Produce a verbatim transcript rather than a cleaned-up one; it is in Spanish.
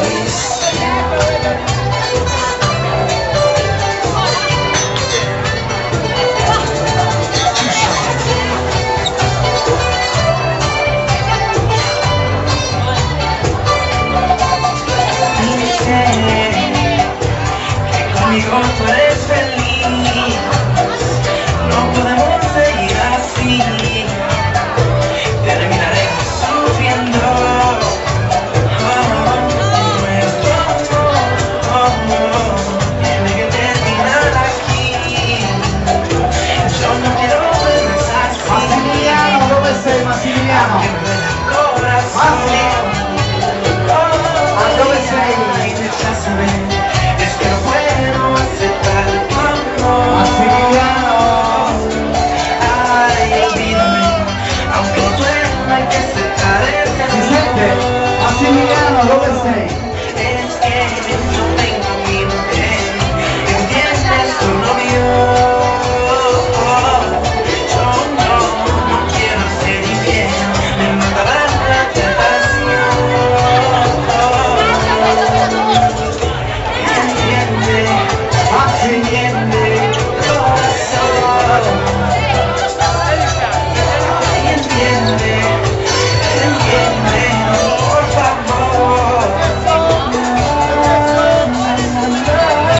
Conmigo tú eres feliz, no podemos seguir así, terminaremos sufriendo. Oh, nuestro amor tiene que terminar aquí. Yo no quiero vernos así. Massimiliano, dove sei Massimiliano? Que me duele el corazón. Oh, ma dove sei? ay, recházame, es que no puedo aceptar tu amor. Massimiliano! Ay, olvídame, aunque duela hay que aceptar este Si sente? amor. Massimiliano, dove sei?